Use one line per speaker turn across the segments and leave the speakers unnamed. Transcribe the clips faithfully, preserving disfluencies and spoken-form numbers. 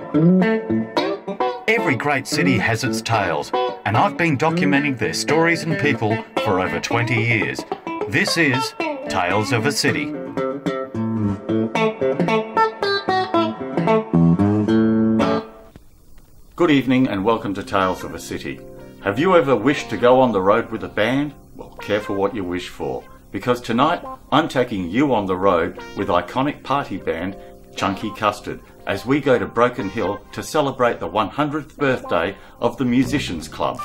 Every great city has its tales, and I've been documenting their stories and people for over twenty years. This is Tales of a City. Good evening and welcome to Tales of a City. Have you ever wished to go on the road with a band? Well, careful what you wish for, because tonight I'm taking you on the road with iconic party band Chunky Custard as we go to Broken Hill to celebrate the one hundredth birthday of the Musicians Club.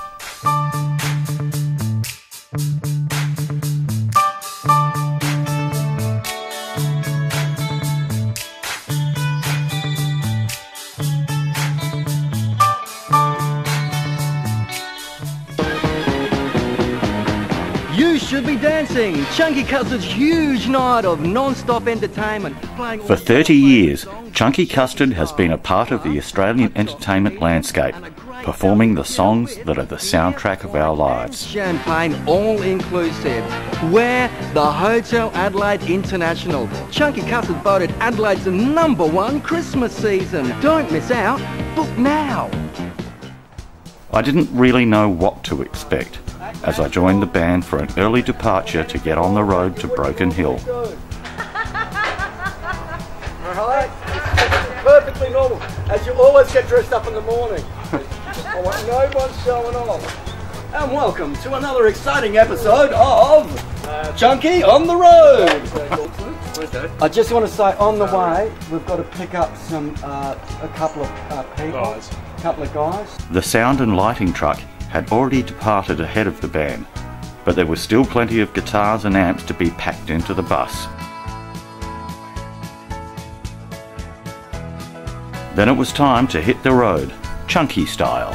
You should be dancing! Chunky Custard's huge night of non-stop entertainment. Playing
For thirty years, Chunky Custard has been a part of the Australian entertainment landscape, performing the songs that are the soundtrack of our lives.
Champagne all-inclusive. We're the Hotel Adelaide International. Chunky Custard voted Adelaide's number one Christmas season. Don't miss out. Book now.
I didn't really know what to expect as I joined the band for an early departure to get on the road to Broken Hill.
Alright, it's perfectly normal, as you always get dressed up in the morning. I want no one showing off. And welcome to another exciting episode of Chunky on the Road. I just want to say, on the way, we've got to pick up some, uh, a couple of uh, people, a couple of guys.
The sound and lighting truck had already departed ahead of the band, but there was still plenty of guitars and amps to be packed into the bus. Then it was time to hit the road, Chunky style.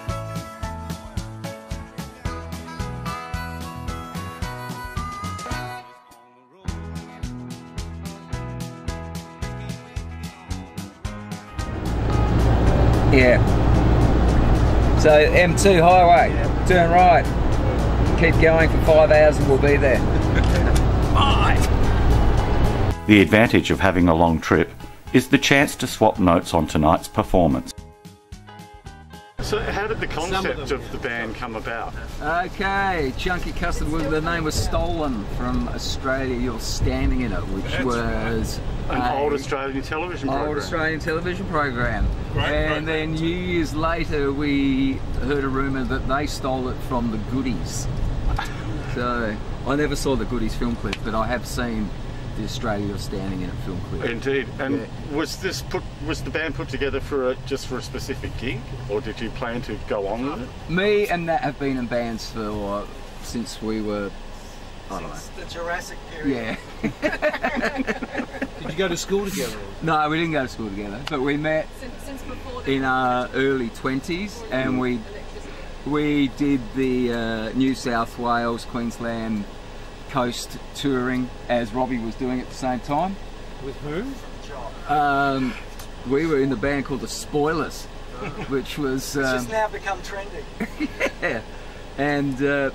Yeah. So M two highway, turn right, keep going for five hours and we'll be there. Bye!
The advantage of having a long trip is the chance to swap notes on tonight's performance. So how did the concept of the band come about?
Okay, Chunky Custard, the name was stolen from Australia. You're Standing in It, which was
an old Australian television program.
Old Australian television program.
Great
and
program.
then years later we heard a rumour that they stole it from the Goodies. So I never saw the Goodies film clip, but I have seen the Australia You're Standing in It film clip.
Indeed. And
yeah.
was this put was the band put together for a, just for a specific gig, or did you plan to go on with it?
Me and Nat have been in bands for since we were, I don't know.
The Jurassic period.
Yeah.
Did you go to school together?
No, we didn't go to school together, but we met
Since, since before
in our early twenties, and we we did the uh, New South Wales, Queensland coast touring as Robbie was doing at the same time.
With whom?
Um, we were in the band called the Spoilers, which was um,
It's just now become trendy.
yeah, and uh,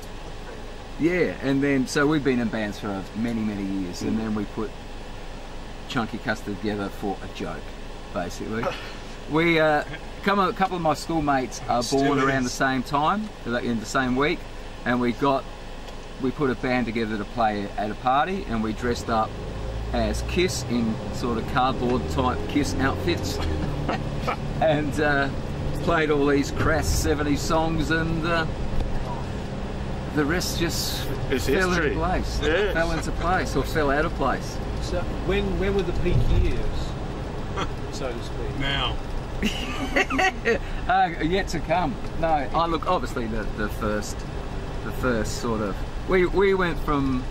yeah, and then so we've been in bands for many many years, and then we put Chunky Custard together for a joke, basically. We uh, come a couple of my schoolmates are born around the same time, in the same week, and we got we put a band together to play at a party, and we dressed up as Kiss in sort of cardboard type Kiss outfits, and uh, played all these crass seventies songs, and uh, the rest just
It's
fell
history.
into place.
Yes.
Fell into place, or fell out of place.
So when when were the peak years, so to speak?
Now.
uh, yet to come. No, I look obviously the the first, the first sort of. We we went from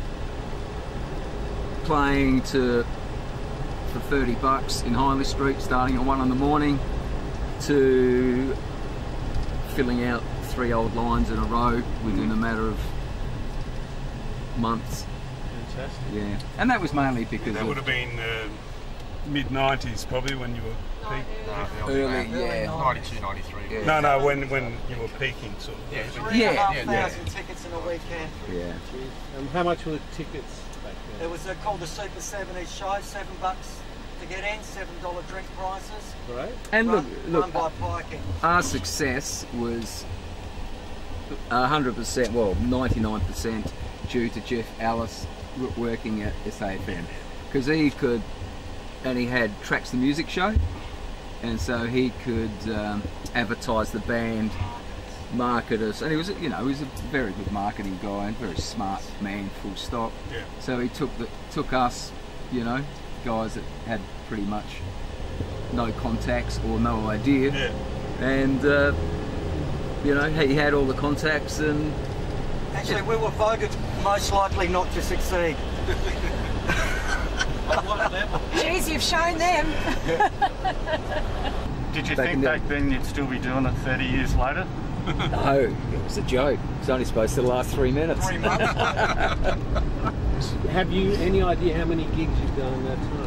playing to for thirty bucks in Hindley Street, starting at one in the morning, to filling out three old lines in a row within a matter of months.
Fantastic.
Yeah, and that was mainly because
That
of
would have been uh, mid nineties probably when you were peaking.
early, yeah.
ninety-two, ninety-three.
Yeah.
No, no, when when you were peaking, sort of.
Yeah.
Three
Yeah,
and a half
yeah,
thousand tickets in a weekend.
Yeah.
And how much were the tickets back
It
then?
was uh, called the Super seventies show, seven bucks to get in, seven dollar drink prices.
Right.
And
run,
look,
run
look,
by Piking.
our success was one hundred percent, well, ninety-nine percent due to Jeff Ellis w- working at S A F M. Because he could, and he had Tracks the Music Show, and so he could um, advertise the band, market us, and he was, you know, he was a very good marketing guy and very smart man, full stop.
Yeah.
So he took the, took us, you know, guys that had pretty much no contacts or no idea,
Yeah.
and uh, you know, he had all the contacts, and
Actually, we were voted most likely not to succeed.
Jeez, you've shown them.
Did you
Back
think
in the-
back then you'd still be doing it thirty years later?
no, it was a joke. It was only supposed to last three minutes.
Three months.
Have you any idea how many gigs you've done in that time?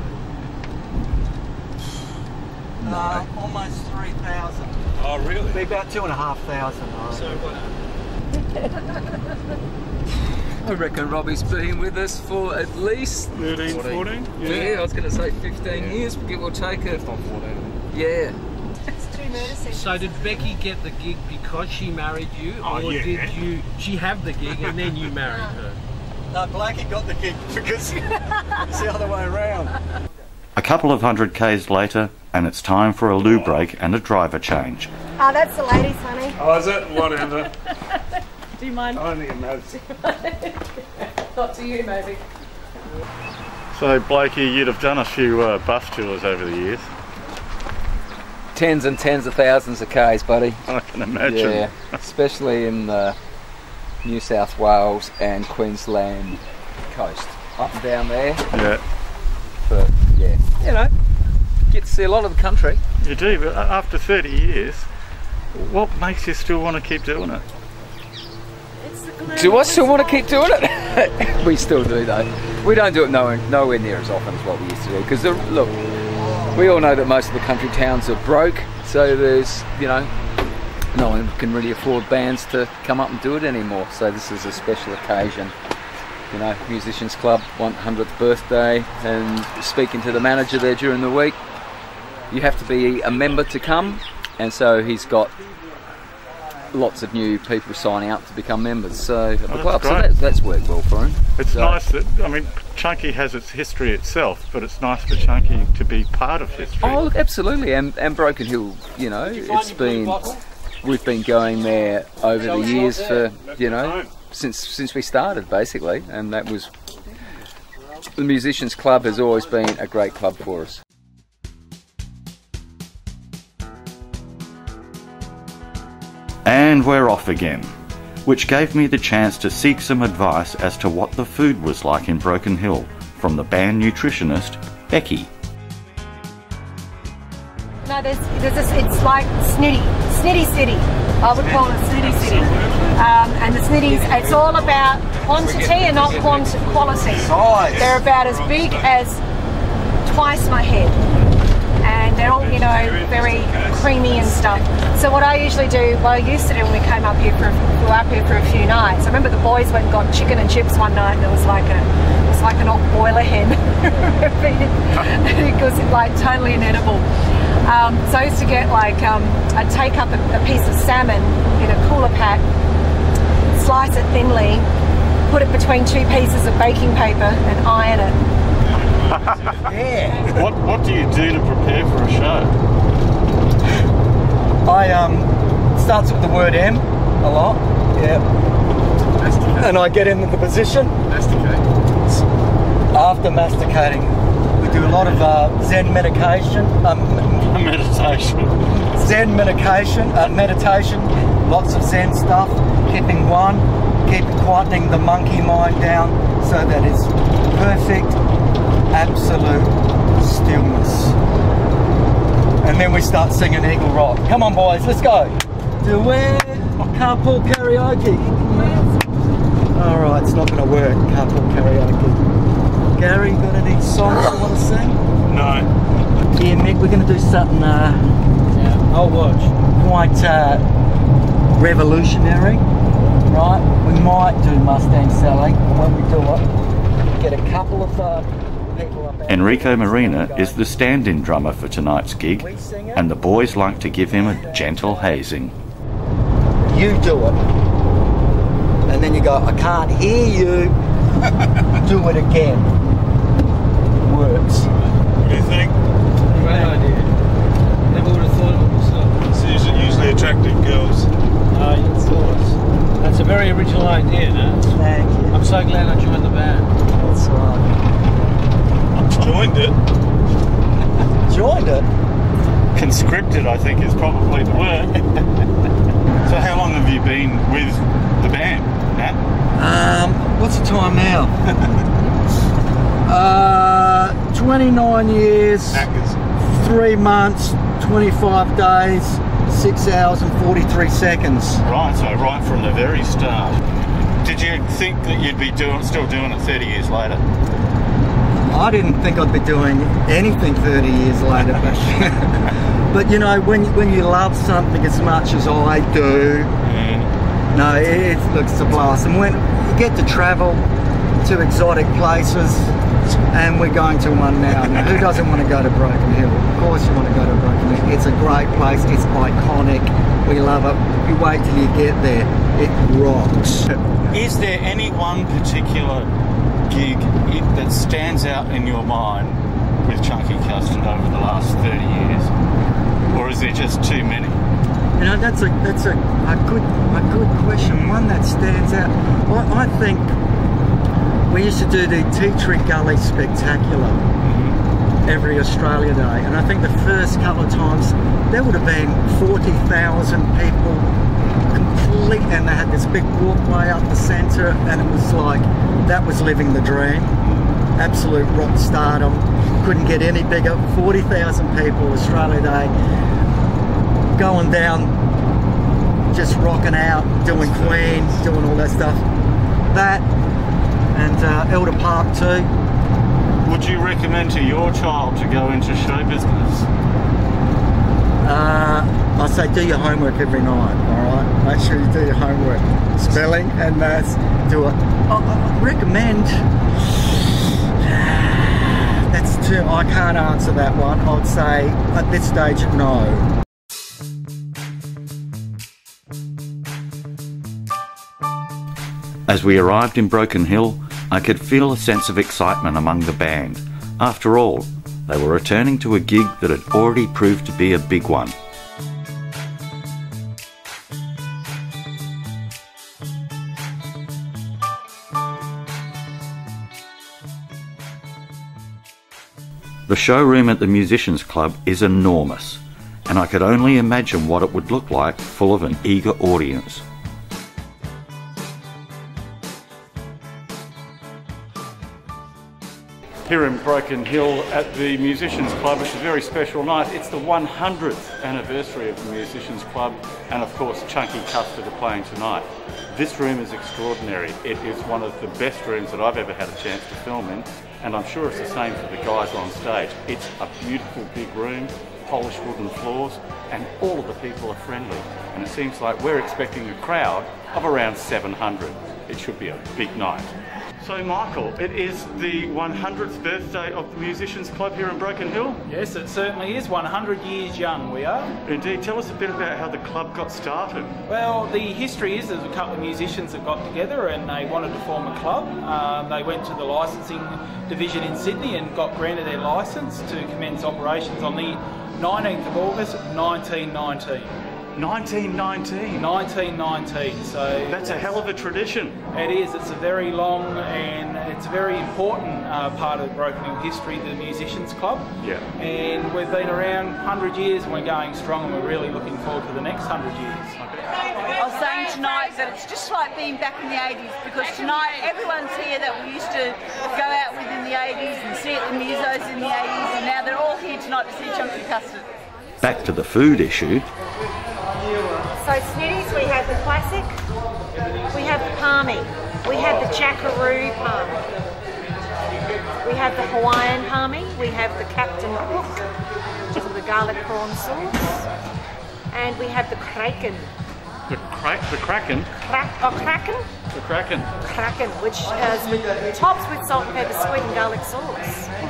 uh, almost three thousand.
Oh, really?
Be about two and a half thousand.
So what?
I reckon Robbie's been with us for at least
thirteen, fourteen?
yeah, I was going to say fifteen years, give or take it. Yeah.
It's two murder sessions.
So did Becky get the gig because she married you,
Oh,
or
yeah.
did you she have the gig and then you married her?
No, Blakey got the gig because it's the other way around.
A couple of hundred k's later, and it's time for a loo break and a driver change.
Oh, that's the ladies, honey.
Oh, is it? Whatever.
Do you mind?
Only imagine.
Not to you, maybe.
So Blakey, you'd have done a few uh, bus tours over the years.
Tens and tens of thousands of Ks, buddy.
I can imagine.
Yeah, especially in the New South Wales and Queensland coast, up and down there.
Yeah,
But yeah, you know, get to see a lot of the country.
you do, but after thirty years, what makes you still want to keep doing it?
It's the glamour.
Do I still want to keep doing it? We still do though. We don't do it nowhere, nowhere near as often as what we used to do. Because look, we all know that most of the country towns are broke, so there's, you know, no one can really afford bands to come up and do it anymore. So this is a special occasion. You know, Musicians Club one hundredth birthday, and speaking to the manager there during the week, you have to be a member to come, and so he's got lots of new people signing up to become members. So at the
that's
club, so
great.
that's, that's worked well for him.
It's
So-
nice that, I mean, Chunky has its history itself, but it's nice for Chunky to be part of history.
Oh, look, absolutely, and and Broken Hill, you know, it's been we've been going there over the years for, you know, since since we started basically, and that was the Musicians Club has always been a great club for us.
And we're off again, which gave me the chance to seek some advice as to what the food was like in Broken Hill from the band nutritionist Becky.
No, there's, there's this, it's like snitty, snitty city. I would call it snitty city. Um, and the snitties, it's all about quantity and not quant- quality.
Size.
They're about as big as twice my head. And they're all, you know, very creamy and stuff. So what I usually do, what I used to do when we came up here for, we were up here for a few nights. I remember the boys went and got chicken and chips one night, and it was like a, it was like an old boiler hen. It was like totally inedible. Um, so I used to get like, um, I'd take up a, a piece of salmon in a cooler pack, slice it thinly, put it between two pieces of baking paper and iron it.
Yeah.
What what do you do to prepare for a show?
I um starts with the word M a lot. Yeah. And I get into the position. After masticating, we do a lot of uh, Zen medication. Um,
Meditation.
Zen medication, uh, meditation, lots of Zen stuff, keeping one, keep quietening the monkey mind down so that it's perfect, absolute stillness. And then we start singing Eagle Rock. Come on boys, let's go. Do it. Carpool karaoke. Alright, it's not going to work, carpool karaoke. Gary, got any songs you want to sing?
No.
Yeah, Mick, we're going to do something uh,
Yeah, I'll watch.
quite uh, revolutionary, right? We might do Mustang Sally, and when we do it, get a couple of uh, people up there.
Enrico Marina is the stand-in drummer for tonight's gig,
We sing it.
and the boys like to give him a gentle hazing.
You do it. And then you go, I can't hear you. Do it again. Works.
What do you think?
Great idea. Never would have thought of it myself.
It's usually, usually attractive girls.
Uh, of course. That's a very original idea, no?
Thank you.
I'm so glad I joined the band.
That's right.
Joined it.
Joined it.
Conscripted, I think, is probably the word. So how long have you been with the band, Matt?
Um, what's the time now? uh, twenty-nine years,
Hackers.
three months, twenty-five days, six hours and forty-three seconds.
Right, so right from the very start. Did you think that you'd be doing, still doing it thirty years later?
I didn't think I'd be doing anything thirty years later, but, but you know, when, when you love something as much as I do,
Mm.
no, it, it looks a blast. And when you get to travel to exotic places, and we're going to one now. Now, who doesn't want to go to Broken Hill? Of course you want to go to Broken Hill. It's a great place. It's iconic. We love it. You wait till you get there. It rocks.
Is there any one particular gig it, that stands out in your mind with Chunky Custard over the last thirty years? Or is there just too many?
You know, that's a that's a, a good a good question. One that stands out. I, I think we used to do the Tea Tree Gully Spectacular every Australia Day, and I think the first couple of times there would have been forty thousand people, complete, and they had this big walkway up the centre, and it was like that was living the dream. Absolute rock stardom. Couldn't get any bigger. forty thousand people, Australia Day, going down, just rocking out, doing Queen, doing all that stuff. That and uh, Elder Park too.
Would you recommend to your child to go into show business?
Uh, I say do your homework every night, alright? Make sure you do your homework. Spelling and maths, do it. I, I recommend, that's too, I can't answer that one. I'd say at this stage, no.
As we arrived in Broken Hill, I could feel a sense of excitement among the band. After all, they were returning to a gig that had already proved to be a big one. The showroom at the Musicians Club is enormous, and I could only imagine what it would look like full of an eager audience. Here in Broken Hill at the Musicians Club, it's a very special night. It's the one hundredth anniversary of the Musicians Club, and of course Chunky Custard are playing tonight. This room is extraordinary. It is one of the best rooms that I've ever had a chance to film in, and I'm sure it's the same for the guys on stage. It's a beautiful big room, polished wooden floors, and all of the people are friendly. And it seems like we're expecting a crowd of around seven hundred. It should be a big night. So Michael, it is the one hundredth birthday of the Musicians Club here in Broken Hill?
Yes, it certainly is. one hundred years young we are.
Indeed. Tell us a bit about how the club got started.
Well, the history is there's a couple of musicians that got together and they wanted to form a club. Um, they went to the licensing division in Sydney and got granted their licence to commence operations on the nineteenth of August nineteen nineteen.
nineteen nineteen?
nineteen nineteen, so...
That's a hell of a tradition.
It is. It's a very long and it's a very important uh, part of Broken Hill history, the Musicians Club.
Yeah.
And we've been around one hundred years and we're going strong and we're really looking forward to the next one hundred years.
I was saying tonight that it's just like being back in the eighties, because tonight everyone's here that we used to go out with in the eighties and see at the musos in the eighties, and now they're all here tonight to see Chunky Custard.
Back to the food issue.
So Snitties, we have the classic, we have the palmy, we have the jackaroo palmy, we have the Hawaiian palmy, we have the Captain Cook, which is the garlic prawn sauce, and we have the kraken.
The crack, the kraken?
Crack, oh, kraken?
The kraken.
Kraken, which is with, tops with salt and pepper, sweet and garlic sauce.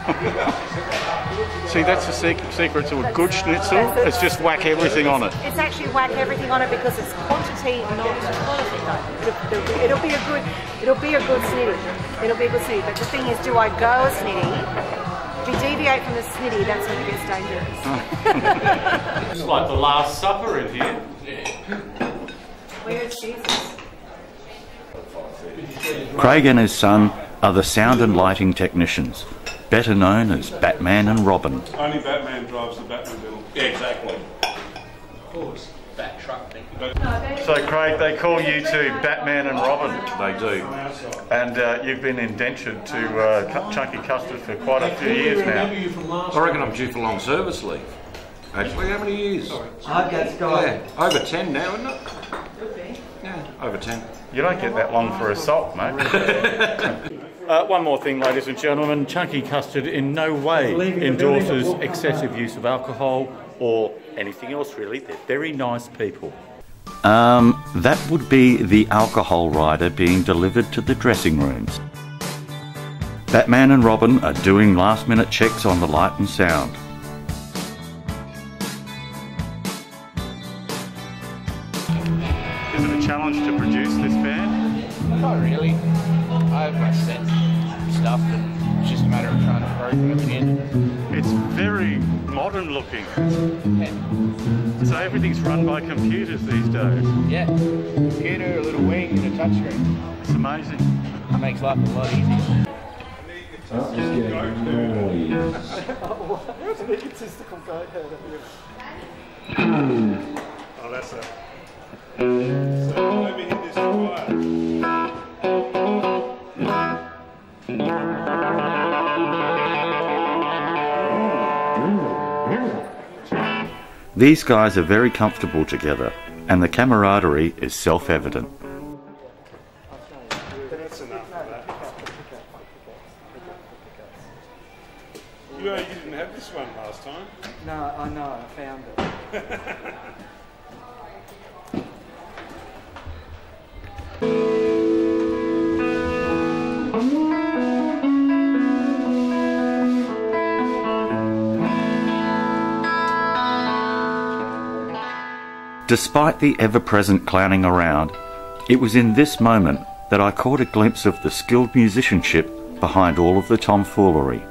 See, that's the secret, secret to a good schnitzel. It's just whack everything on it.
It's actually whack everything on it because it's quantity, not quality. Though. It'll, it'll be a good, it'll be a good snitty. It'll be a good snitty. But the thing is, do I go a snitty? If you deviate from the snitty, that's when it gets dangerous.
It's like the Last Supper in here.
Where's Jesus?
Craig and his son are the sound and lighting technicians, better known as Batman and Robin.
Only Batman drives the Batmobile.
Yeah, exactly. Of course, that truck thing.
So Craig, they call you two Batman and Robin.
They do.
And uh, you've been indentured to uh, Chunky Custard for quite a few years now.
I reckon I'm due for long service leave. Actually, how many years?
I guess go
Yeah, over ten now, isn't it? Yeah, over ten.
You don't get that long for assault, mate. uh, one more thing, ladies and gentlemen. Chunky Custard in no way endorses excessive use of alcohol or anything else, really. They're very nice people. Um, that would be the alcohol rider being delivered to the dressing rooms. Batman and Robin are doing last-minute checks on the light and sound. Is it a challenge to produce this band?
Not really. I have my set stuff and it's just a matter of trying to program it in.
It's very modern looking.
Yeah.
So everything's run by computers these days.
Yeah. Computer, a little wing and a touchscreen.
It's amazing.
It makes life a lot easier.
Oh, that's it. So let me hit this wire.
These guys are very comfortable together, and the camaraderie is self-evident.
That's enough of that. You know, you didn't have this one last time.
No, I know, I found it.
Despite the ever-present clowning around, it was in this moment that I caught a glimpse of the skilled musicianship behind all of the tomfoolery.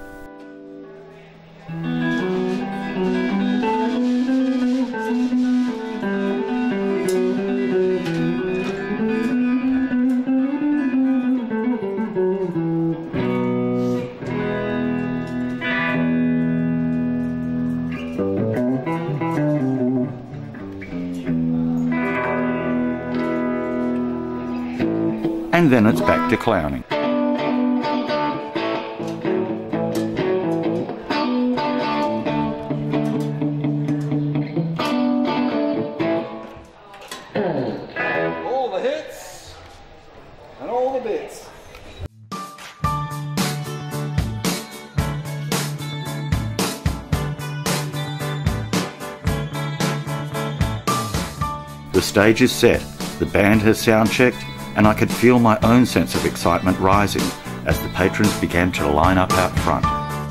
And then it's back to clowning.
All the hits and all the bits.
The stage is set, the band has sound checked, and I could feel my own sense of excitement rising as the patrons began to line up out front.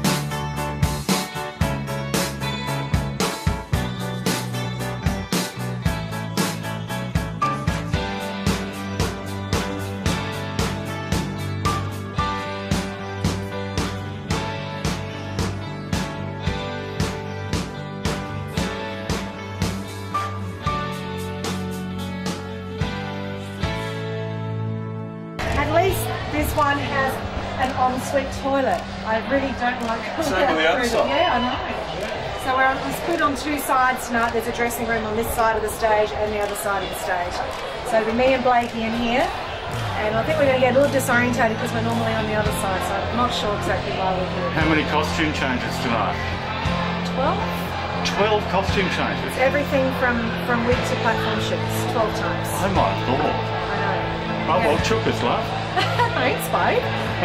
At least this one has an ensuite toilet. I really don't like going
Same with the other
through
side.
the- Yeah, I know. So we're, on, we're split on two sides tonight. There's a dressing room on this side of the stage and the other side of the stage. So it'll be me and Blakey in here. And I think we're going to get a little disorientated because we're normally on the other side. So I'm not sure exactly why we're here.
How many costume changes tonight?
Twelve?
Twelve costume changes.
Everything from, from wig to platform shifts. Twelve times.
Oh my lord.
I know.
Oh well,
Yeah.
chook us, love.
Thanks, babe.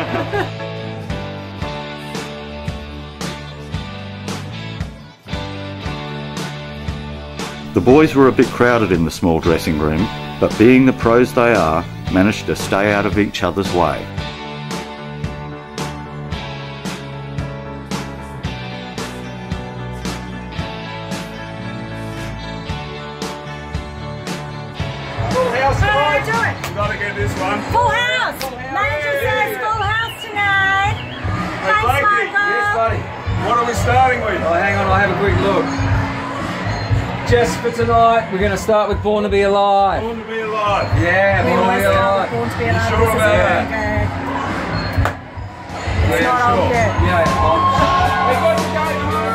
The boys were a bit crowded in the small dressing room, but being the pros they are, managed to stay out of each other's way.
How you doing?
We've got to get this one.
Full house. Manager says full house tonight.
Hey,
Thanks,
Blakey.
Michael.
Yes, buddy.
What are we starting with?
Oh, hang on, I'll have a quick look. Just for tonight, we're going to start with Born to Be Alive.
Born to be alive.
Yeah, Born to Be Alive.
Born to be alive.
sure
This is
about
really
that?
good. It's
Yeah,
not all
sure.
good.
Yeah, I'm-
We've got to go tomorrow.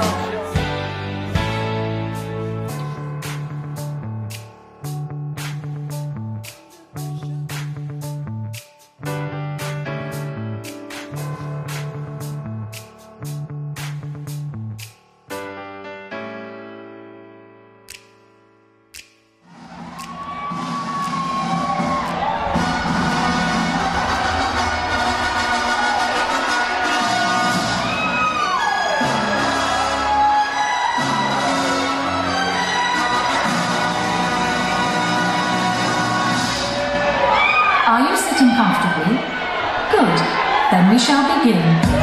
Are you sitting comfortably? Good. Then we shall begin.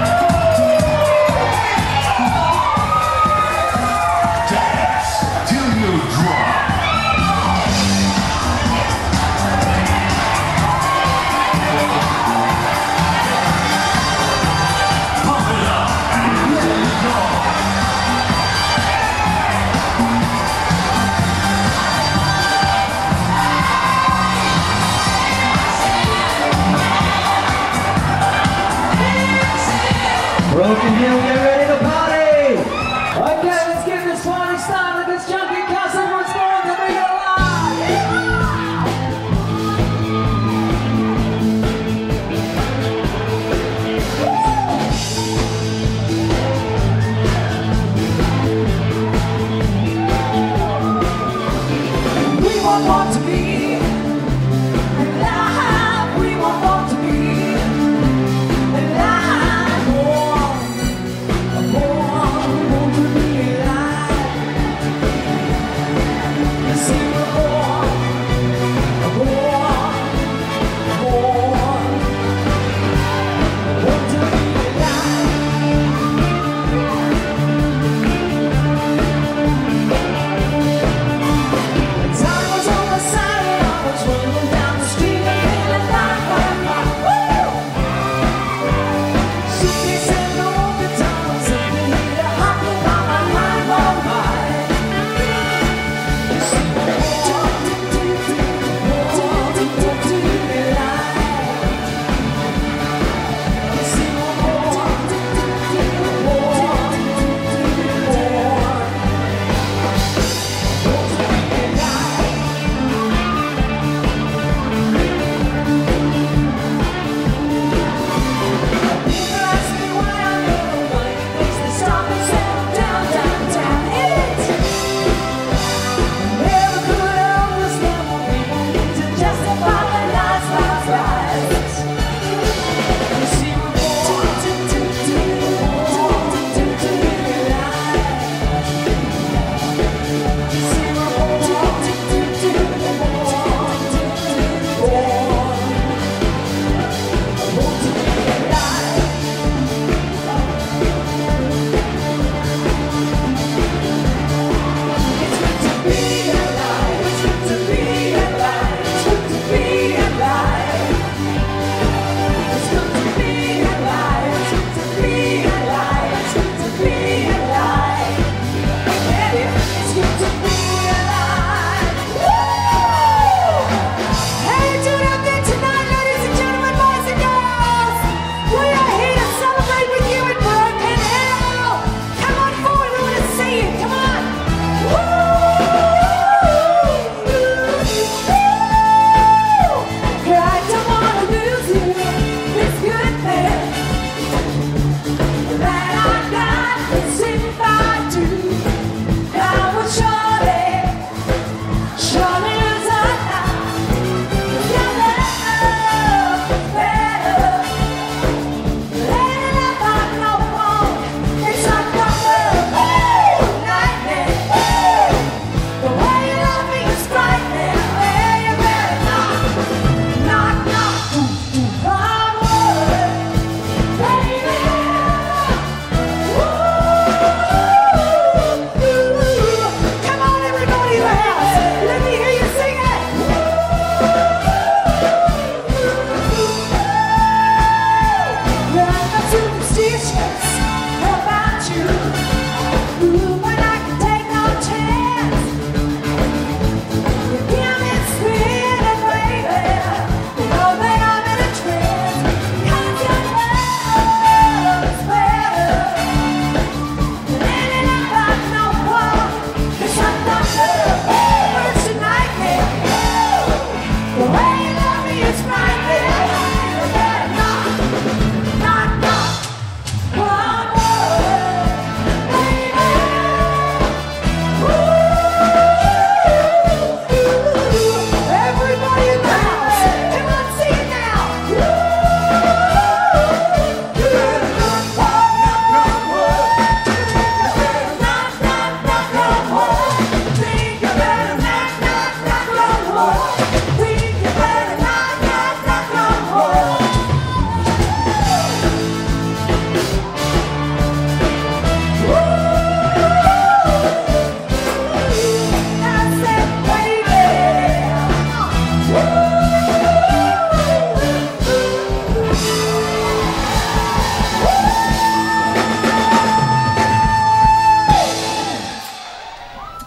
Dance till you drop. Pump it up and let it go.
Broken Hill, get ready to party! Okay, let's get this party started. This junkie Custard was born to be alive! We won't want to be alive. We won't want to be alive. Born, born, born to be alive.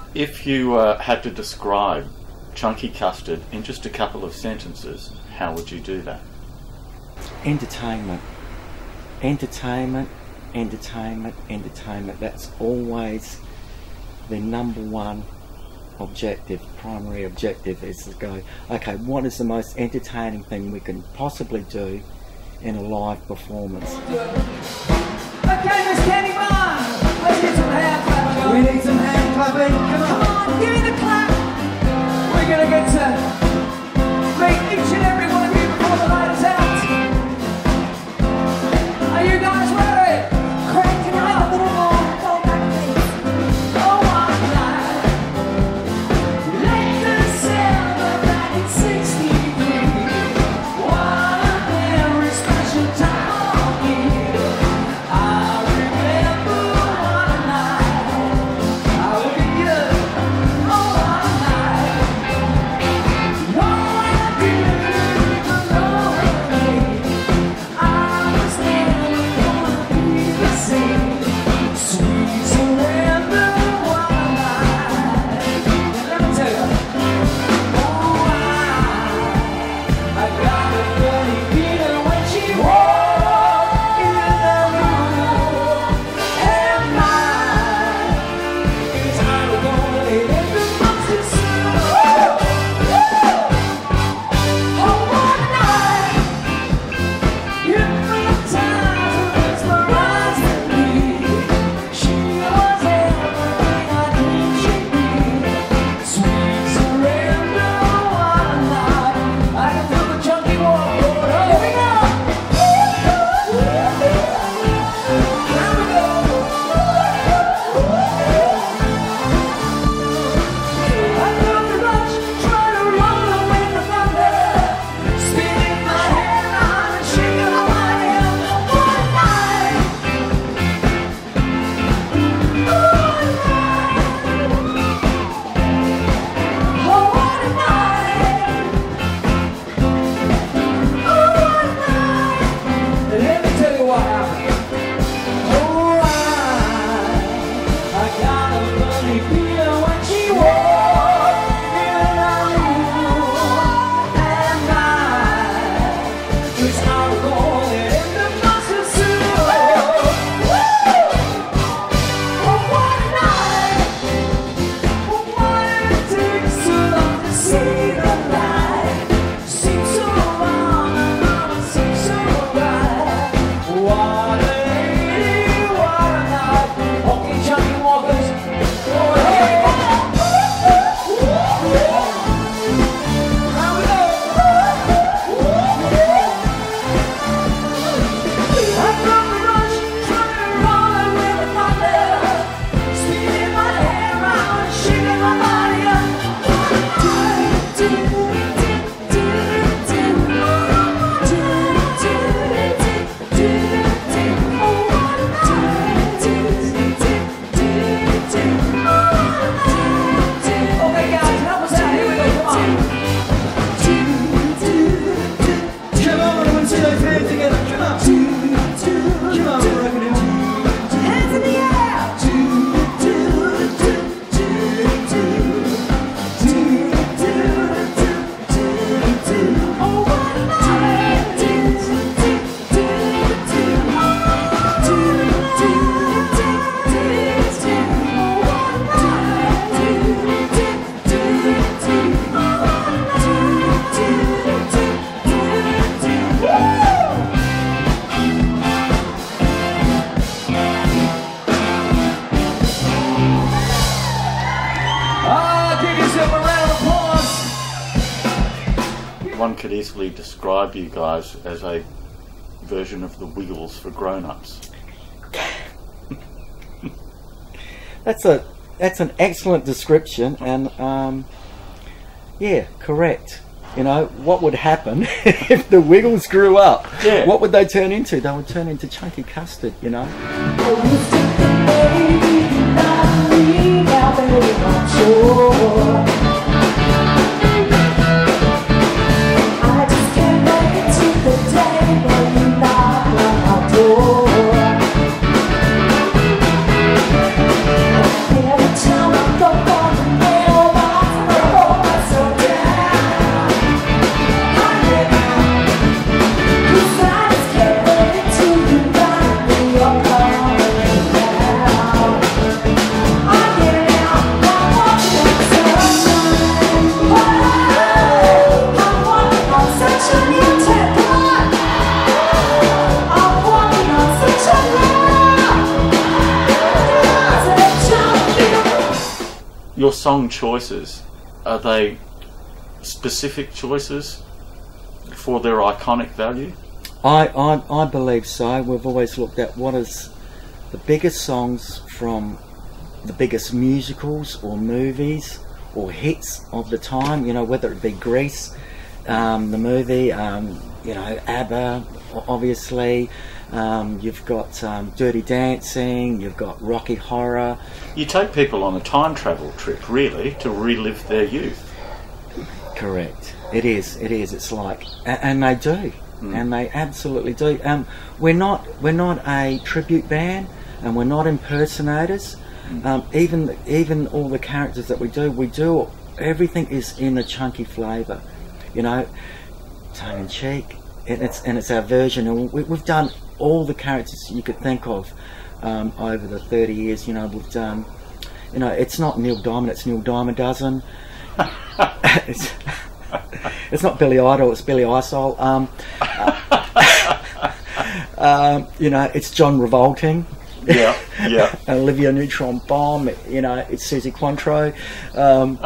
If you uh, had to describe Chunky Custard in just a couple of sentences, how would you do that?
Entertainment. Entertainment, entertainment, entertainment. That's always the number one objective, primary objective, is to go, okay, what is the most entertaining thing we can possibly do in a live performance?
Okay, Miss Kenny Bond, let's get some hand clapping. We need some hand clapping. Come on, come on, give me the clap. We're gonna get to meet each and every one of you before the light is out. Are you guys ready?
Craig, can I have a little more? Go back, please.
Oh, one night. Let the sound of nineteen sixty-three. What a very special time of year. I remember what a night. I will be good. Oh, what a night. No, I didn't even know me. I was never gonna be the same. Sweet surrender, what a night. Let me tell you. Oh, I, I got a funny feeling when she walked in the room. And mine is I'm gonna hit the monster soon. Oh, what a night. Hypnotized, mesmerizing me. She was everything I dreamed she'd be. Sweet surrender, what a night. I can feel the chunky walk going on. Here we go. Here we go. I felt the rush, trying to run away from thunder. Spinning my head around and shaking my body up. What a night. Oh, what a night. Oh, what a night. Oh, what a night. Let me tell you what happened. Oh, I, I got a funny feeling when she walked in the room. And I was out going in the monster suit. Oh, what a night. Oh, what it takes so long to see the light. Seems so long and now it seems so bright. What a lady, what a night. Honky chunky walkers. Oh, hey. How we go? I felt the rush, trying to run with the thunder. Spinning my head around and shaking my body up. Do, do, do, do, do. Do, do, do, do, do. Oh, what a night. Do, do, do, do, do. Okay, guys, help us out. Here we go. Come on. Do, do, do, do. Come on, I want to see those hands together. Come on. Do, do, come on, we're rocking it. Hands in the air. Do, do, do, do, do. Do, do, do, do, do. Oh, what a night. Do, do, do, do. Do, do, do, do, do. Oh, what a night. Do, do, do, do. Do, do, do, do, do. Ah, give yourself a round of applause.
One could easily describe you guys as a version of the Wiggles for grown-ups.
That's a that's an excellent description, and um, yeah, correct. You know, what would happen if the Wiggles grew up?
Yeah.
What would they turn into? They would turn into Chunky Custard, you know?
Every time I go on
your song choices, are they specific choices for their iconic value?
I, I, I believe so. We've always looked at what is the biggest songs from the biggest musicals or movies or hits of the time, you know, whether it be Grease, um, the movie, um, you know, ABBA, obviously, um, you've got um, Dirty Dancing, you've got Rocky Horror.
You take people on a time travel trip, really, to relive their youth.
Correct. It is, it is. It's like, and, and they do, mm. and they absolutely do. Um, we're not, we're not a tribute band, and we're not impersonators. Mm. Um, even, even all the characters that we do, we do, everything is in a chunky flavour, you know, tongue in cheek, and it's, and it's our version, and we, we've done all the characters you could think of um, over the thirty years. You know, we've done, you know, it's not Neil Diamond, it's Neil Diamond Dozen. it's, it's not Billy Idol, it's Billy Isol. Um, uh, um, you know, it's John Revolting.
Yeah, yeah.
Olivia Neutron Bomb. You know, it's Susie Quantro. Um,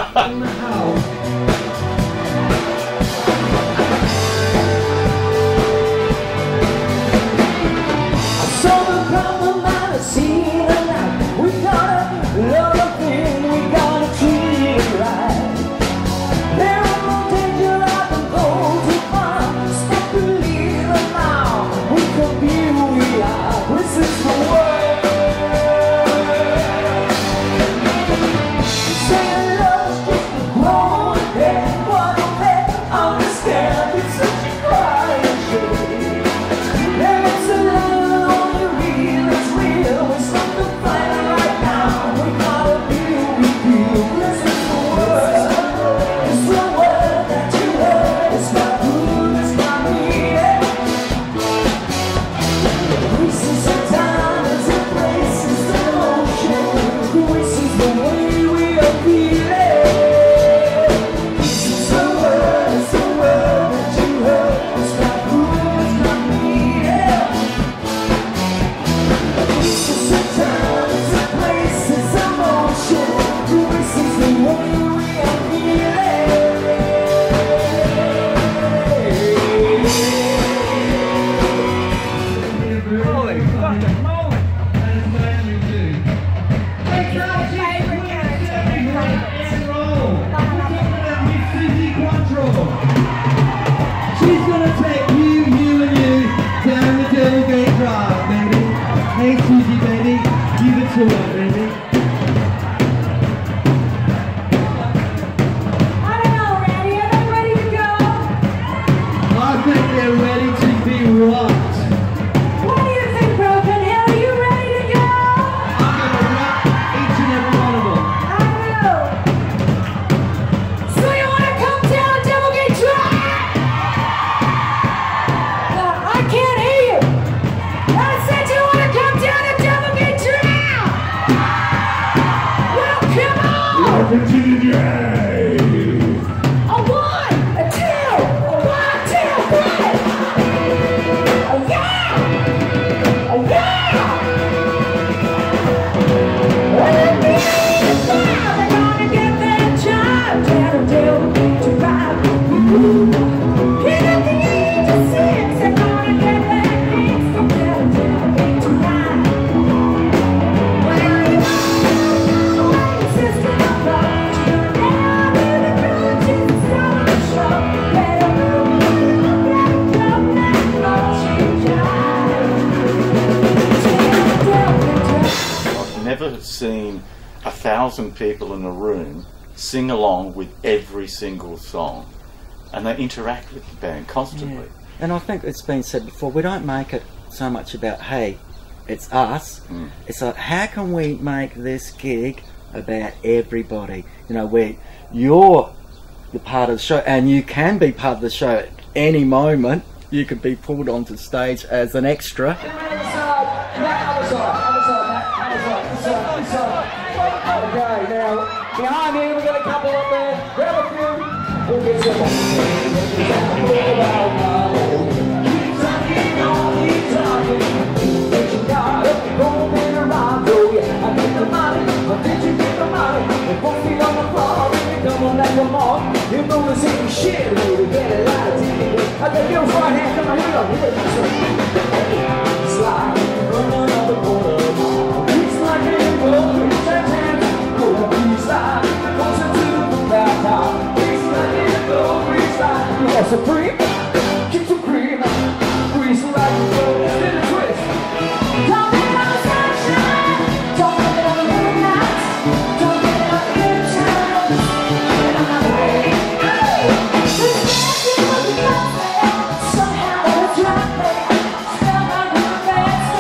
seen a thousand people in a room sing along with every single song, and they interact with the band constantly.
Yeah. And I think it's been said before, we don't make it so much about, hey, it's us. Mm. It's like, how can we make this gig about everybody? You know, where you're the part of the show, and you can be part of the show at any moment. You could be pulled onto stage as an extra.
Okay, now behind me we've got a couple up there. Grab a few. We'll get some. Keep talking on, keep talking. But you got it, going around. Oh yeah, I get the money, but did you get the money? same shit, we get a lot of deep. I got your right hand, come on, here we go, here we go. Slide, run on the border. It's like a boat, it's a hand. Go, we slide, closer to the back. It's like a boat, we slide. You want some cream? Keep some cream. We slide, we go, spin a twist. Don't get on the sunshine. Don't get on the moonlight. Don't get on the good times. Get on the way. Somehow it's right. Smell my good bad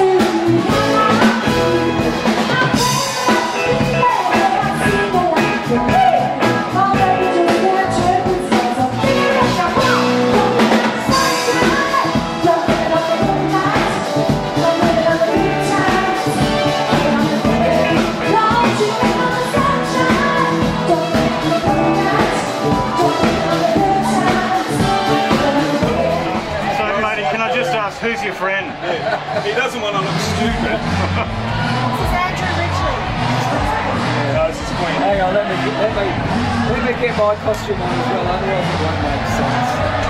Who's your friend? Yeah. He doesn't want to look stupid.
This is Andrew Ridgely.
No, this is Queen.
Hang on, let me, let me, let me get my costume on as well, otherwise it won't make sense.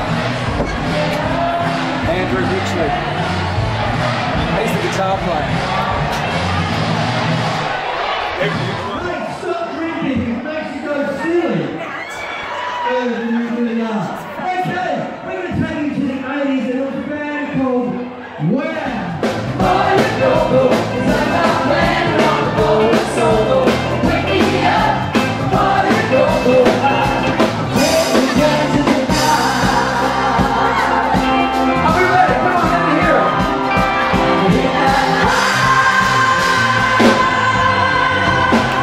Andrew Ridgely. He's the guitar player.
Mate, stop drinking, it makes you go silly. Oh, you really are. Okay, we're going to take you to the eighties and it was a band called Where? Oh, you go, go, it's like my band on the boat, it's solo. Wake me up, oh, you go, go, take me down to the night. Are we ready? Come on, let me hear it. Yeah.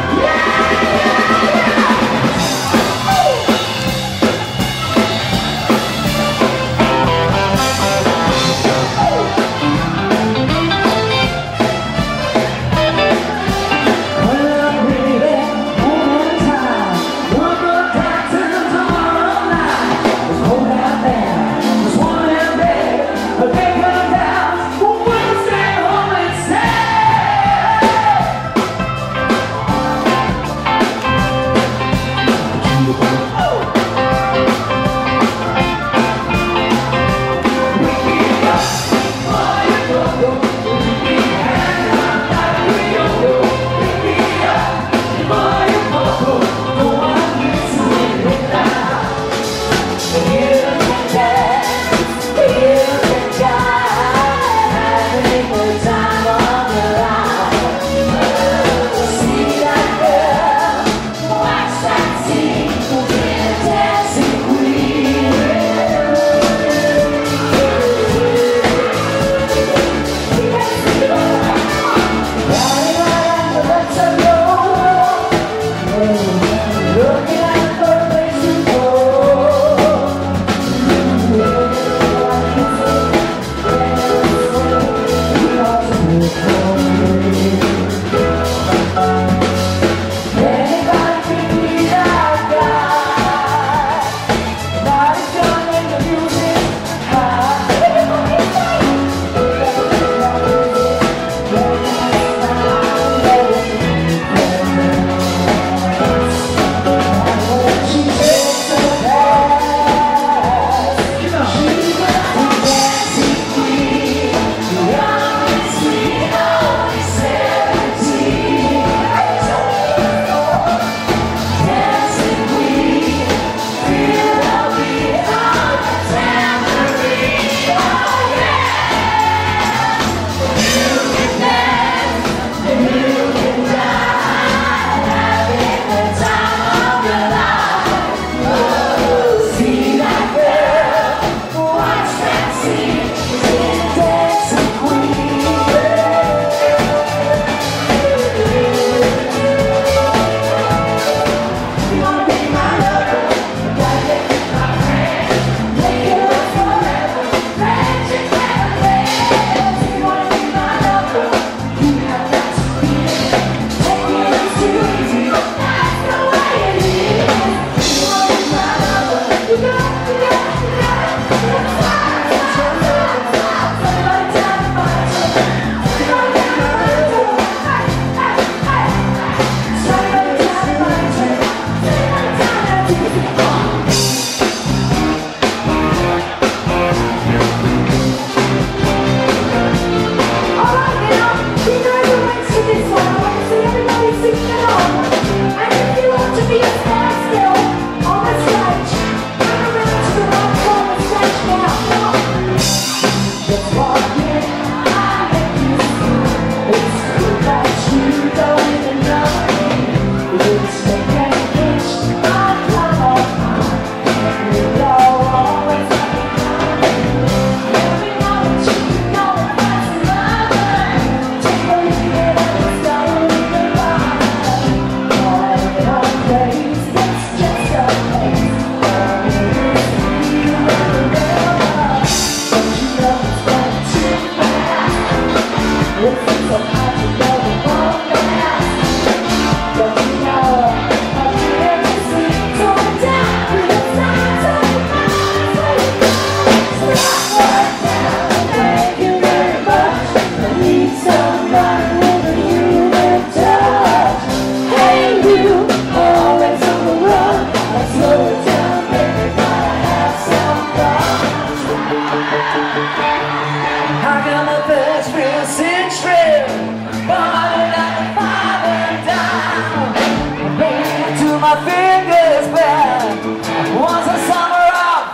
my fingers bare. Was a summer of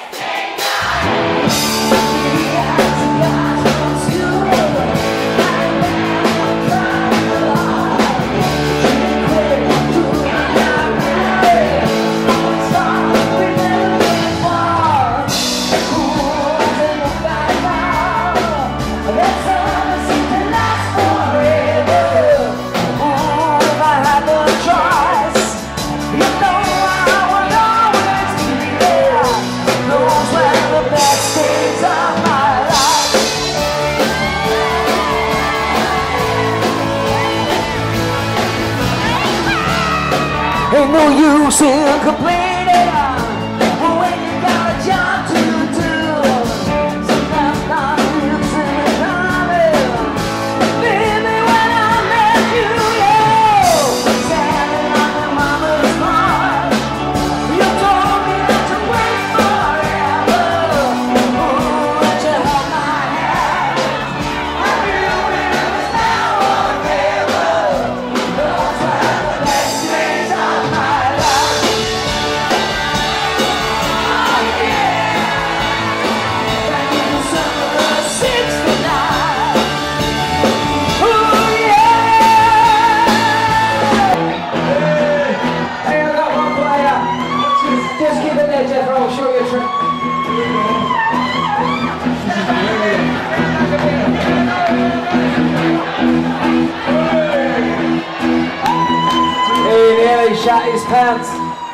ain't no use in complaining when you got a job to do. Sometimes not lives in the coming. Baby, when I met you, yeah, standing on your mama's heart, you told me that you wait forever. Ooh, that you held my hand. I knew it was now or never. Those were the best days of my life. Oh yeah. Back in the summer of sixty-nine. Oh yeah. Hey, I got one player. Just, just keep it there, Jethro. I'll show you a trick. He nearly shot his pants.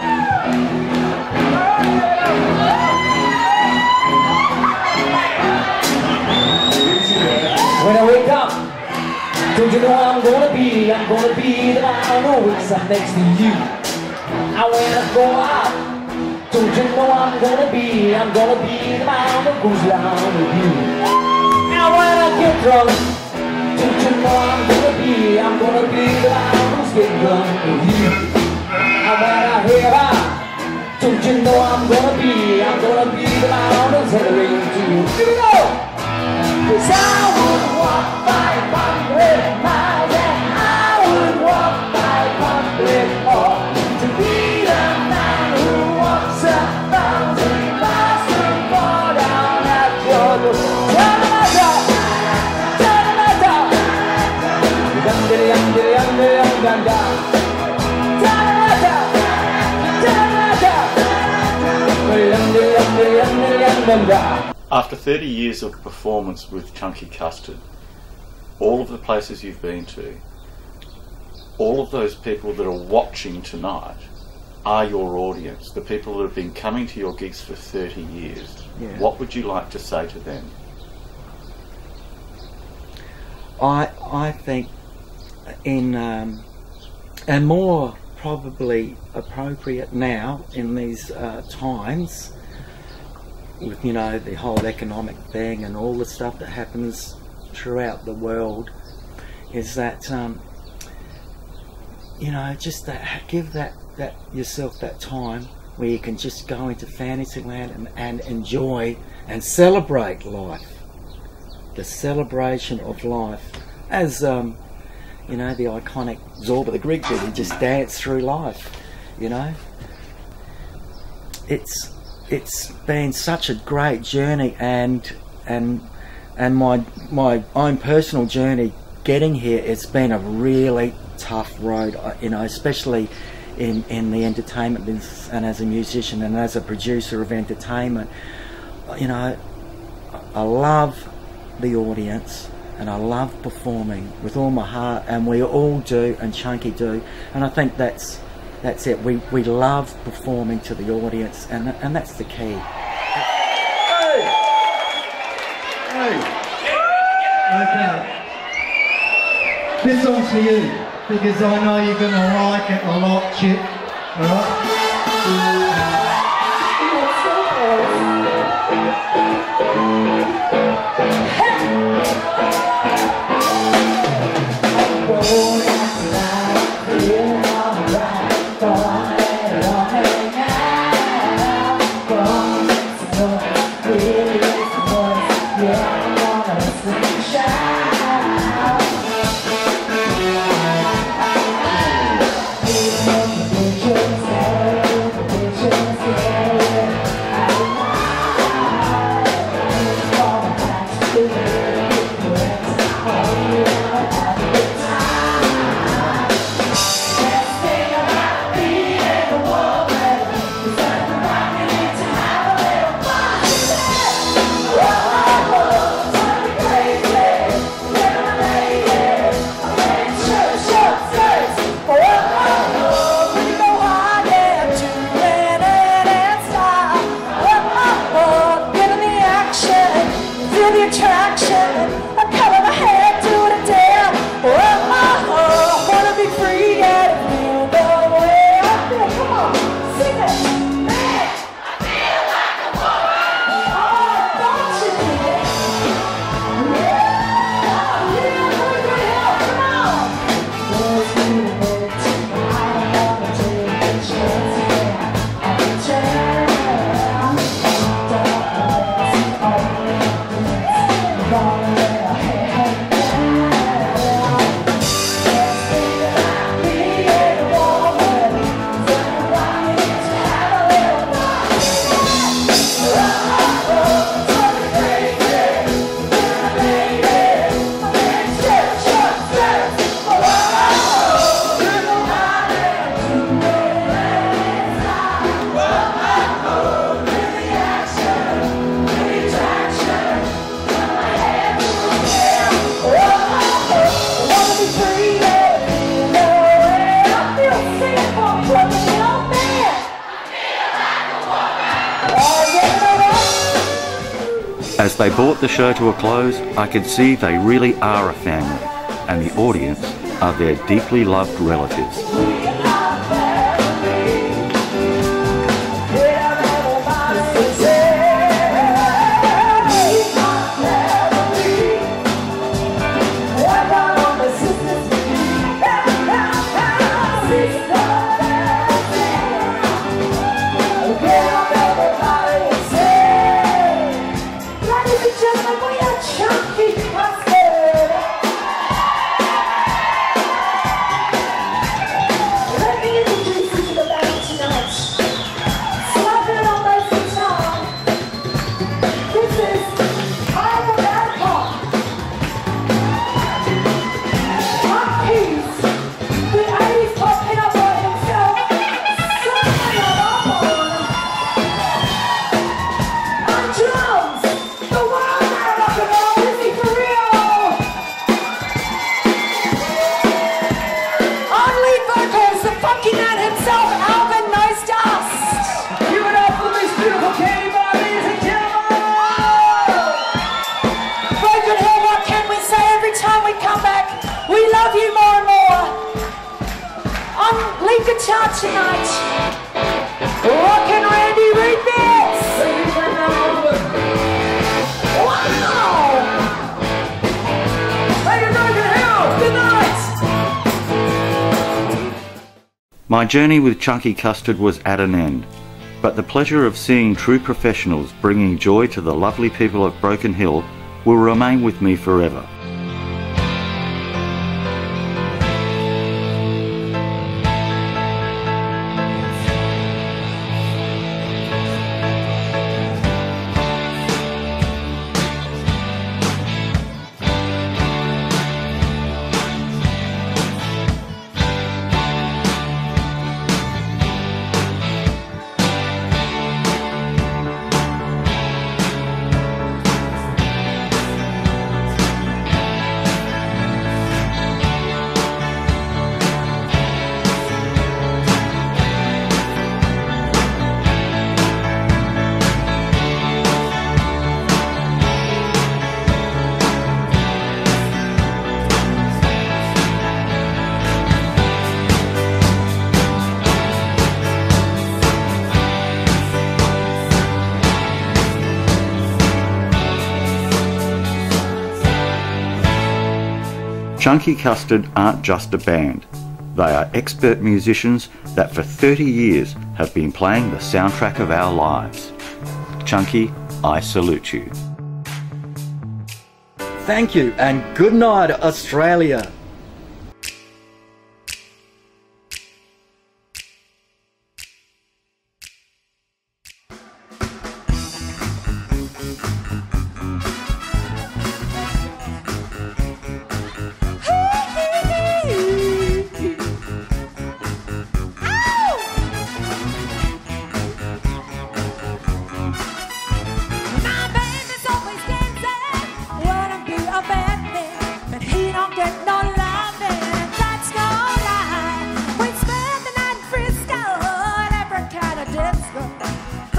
When I wake up, don't you know I'm gonna be? I'm gonna be the man who wakes up next to you. And when I go out, don't you know I'm gonna be? I'm gonna be the man who goes down with you. And when I get drunk, don't you know I'm gonna be? I'm gonna be the man who's getting drunk with you. And when I hear out, don't you know I'm gonna be? I'm gonna be the man who's heading to you. Here we go! 'Cause I would walk five hundred miles and I would walk five hundred more to be the man who walks a thousand miles to fall down at your door. Da-da-da-da, da-da-da-da, dum-diddy-dum-diddy-dum-diddy-dum-dum-dum. Da-da-da-da, da-da-da-da, dum-diddy-dum-diddy-dum-diddy-dum-dum-dum.
After thirty years of performance with Chunky Custard, all of the places you've been to, all of those people that are watching tonight are your audience, the people that have been coming to your gigs for thirty years.
Yeah.
What would you like to say to them?
I I think in um, and more probably appropriate now in these uh, times, with, you know, the whole economic thing and all the stuff that happens throughout the world, is that um, you know, just that, give that that yourself that time where you can just go into Fantasyland and, and enjoy and celebrate life, the celebration of life, as um, you know, the iconic Zorba the Greek did. He just danced through life, you know. It's it's been such a great journey, and and and my my own personal journey getting here, it's been a really tough road, you know, especially in in the entertainment business and as a musician and as a producer of entertainment. You know, I love the audience and I love performing with all my heart, and we all do, and Chunky do, and I think that's that's it. We we love performing to the audience, and and that's the key.
Hey! Hey! Okay. This one's for you, because I know you're going to like it a lot, Chip. Alright? Show
As they brought the show to a close, I could see they really are a family, and the audience are their deeply loved relatives.
Tonight, rockin' Randy remix. Wow! How you doing, hell? Good night.
My journey with Chunky Custard was at an end, but the pleasure of seeing true professionals bringing joy to the lovely people of Broken Hill will remain with me forever. Chunky Custard aren't just a band. They are expert musicians that for thirty years have been playing the soundtrack of our lives. Chunky, I salute you.
Thank you and good night, Australia.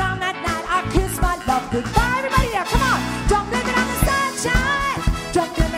Goodbye, everybody. Now, come on. Don't blame it on the sunshine. Don't blame